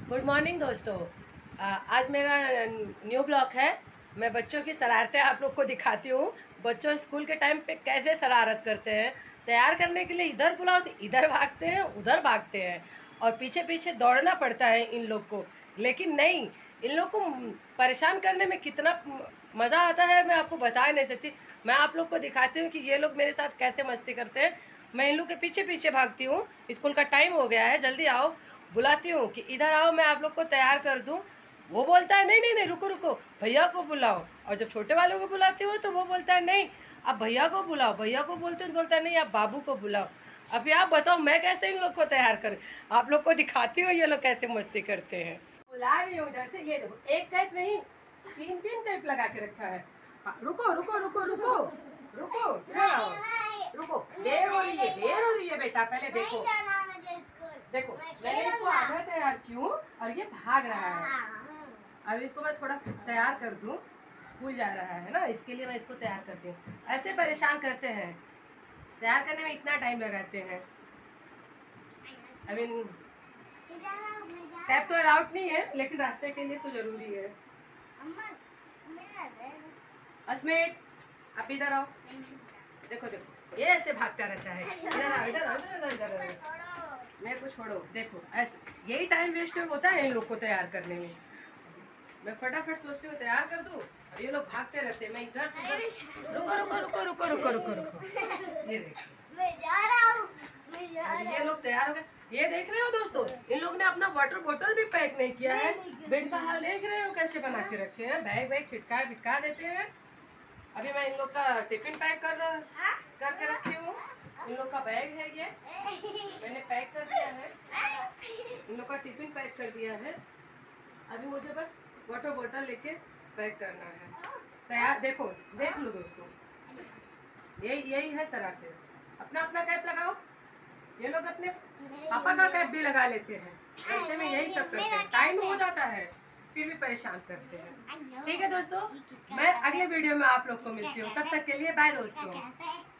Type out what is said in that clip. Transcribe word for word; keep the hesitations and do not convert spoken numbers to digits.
Good morning दोस्तों। आ, आज मेरा न्यू ब्लॉग है। मैं बच्चों की शरारतें आप लोग को दिखाती हूँ। बच्चों स्कूल के टाइम पे कैसे शरारत करते हैं। तैयार करने के लिए इधर बुलाओ तो इधर भागते हैं, उधर भागते हैं और पीछे पीछे दौड़ना पड़ता है इन लोग को। लेकिन नहीं, इन लोग को परेशान करने में कितना मज़ा आता है मैं आपको बता नहीं सकती। मैं आप लोग को दिखाती हूँ कि ये लोग मेरे साथ कैसे मस्ती करते हैं। मैं इन लोग के पीछे पीछे भागती हूँ। स्कूल का टाइम हो गया है, जल्दी आओ। बुलाती हूँ कि इधर आओ, मैं आप लोग को तैयार कर दूँ। वो बोलता है नहीं नहीं नहीं, रुको रुको, भैया को बुलाओ। और जब छोटे वालों को बुलाती हूँ तो वो बोलता है नहीं, आप भैया को बुलाओ। भैया को बोलते हो तो बोलता है नहीं, आप बाबू को बुलाओ। अभी आप बताओ मैं कैसे इन लोग को तैयार करूँ। आप लोग को दिखाती हूँ ये लोग कैसे मस्ती करते हैं। बुला रही हूँ इधर से। ये देखो, एक कैप नहीं, तीन तीन कैप लगा के रखा है। हाँ, रुको रुको रुको रुको रुको, इधर आओ। रुको, देर हो रही है, देर हो रही है बेटा, पहले देखो। देखो, मैंने इसको आधा तैयार किया और ये भाग रहा है। अब इसको मैं थोड़ा तैयार कर दूं। स्कूल जा रहा है ना, इसके लिए मैं इसको तैयार करती हूँ। ऐसे परेशान करते हैं, तैयार करने में इतना टाइम लगाते हैं। आई मीन टैप तो अलाउड नहीं है, लेकिन रास्ते के लिए तो जरूरी है। अस्मित, आप इधर आओ। देखो देखो, ये ऐसे भागता रहता है। इधर आओ, इधर आओ, इधर इधर इधर। मेरे को छोड़ो। देखो ऐसे यही टाइम वेस्ट होता है इन लोग को तैयार करने में। मैं फटाफट सोचती हूँ तैयार कर दूँ और ये लोग भागते रहते हैं। मैं इधर उधर। रुको रुको रुको रुको रुको रुको रुको, ये देखो मैं जा रहा हूँ, मैं जा रहा हूँ। ये लोग तैयार हो गए। ये देख रहे हो दोस्तों, इन लोग ने अपना वाटर बोतल भी पैक नहीं किया है। बेड का हाल देख रहे हो कैसे बना के रखे हैं। बैग बैग छिटका भिटका देते हैं। अभी मैं इन लोग का टिफिन पैक कर करके रखी हूँ। इन लोग का बैग है, ये मैंने पैक कर दिया है। इन लोग का टिफिन पैक कर दिया है। अभी मुझे बस वाटर बोतल लेके पैक करना है। तैयार, देखो देख लो दोस्तों, यही यही है शरारतें। अपना अपना कैप लगाओ। ये लोग अपने पापा का कैप भी लगा लेते हैं। ऐसे में यही सब करते हैं। टाइम हो जाता है फिर भी परेशान करते हैं। ठीक है दोस्तों, मैं अगले वीडियो में आप लोग को मिलती हूँ। तब तक के लिए बाय दोस्तों।